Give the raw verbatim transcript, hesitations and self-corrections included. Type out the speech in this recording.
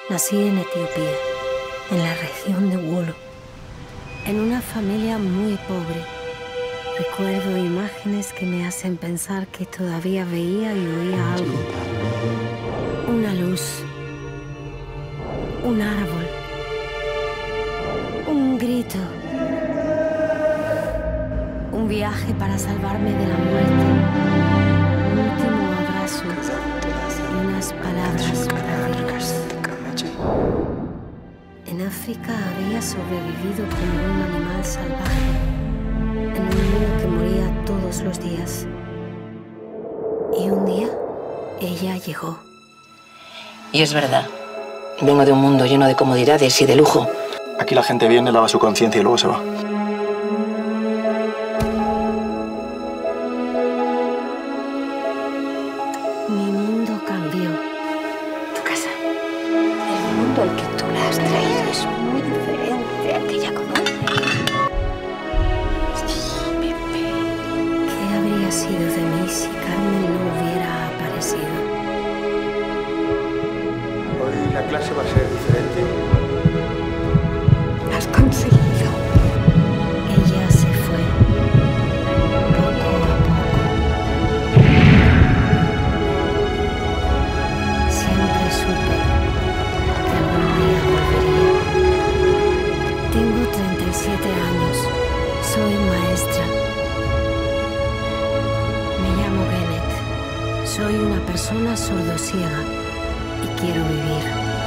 Nací en Etiopía, en la región de Wollo, en una familia muy pobre. Recuerdo imágenes que me hacen pensar que todavía veía y oía algo. Una luz, un árbol, un grito, un viaje para salvarme de la muerte, un último abrazo y unas palabras perdidas. En África había sobrevivido como un animal salvaje, en un mundo que moría todos los días. Y un día, ella llegó. Y es verdad. Vengo de un mundo lleno de comodidades y de lujo. Aquí la gente viene, lava su conciencia y luego se va. Mi mundo cambió. Tu casa. El mundo al que tú la has traído es muy diferente al que ya conoce. Sí, Pepe. ¿Qué habría sido de mí si Carmen no hubiera aparecido? Hoy la clase va a ser diferente. Lo has conseguido. Ella se fue, poco a poco. Siempre supe que algún día volvería. Tengo treinta y siete años, soy maestra. Me llamo Genet, soy una persona sordosiega y quiero vivir.